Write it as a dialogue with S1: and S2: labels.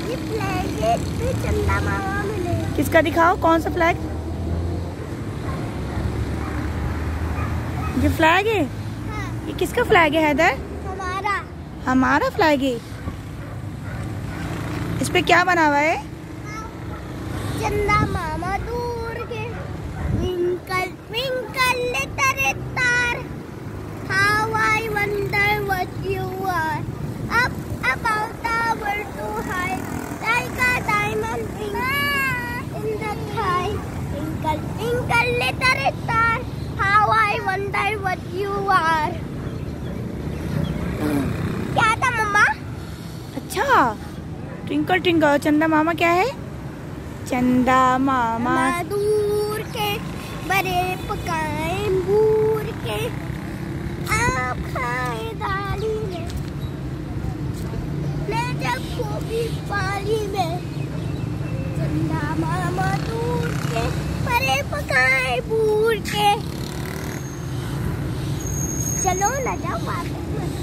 S1: ये फ्लैग है, इसमें चंदा मामा मिले।
S2: किसका दिखाओ, कौन सा फ्लैग? ये फ्लैग है?
S1: हाँ।
S2: ये किसका फ्लैग है हैदर?
S1: हमारा।
S2: हमारा फ्लैग है। इस पे क्या बना हुआ है?
S1: चंदा मामा दूर के, twinkle twinkle little star, how I wonder what you are, up about the world too high, like a diamond in the sky, twinkle twinkle little star, how I wonder what you are. क्या था मम्मा?
S2: अच्छा, twinkle twinkle. चंदा मामा क्या है? चंदा मामा
S1: दूर के बड़े पकाए बूर के, आप खाए दाली में, ले जब गोभी पाली में, चंदा मामा दूर के बड़े पकाए बूर के। चलो न जाओ वापस।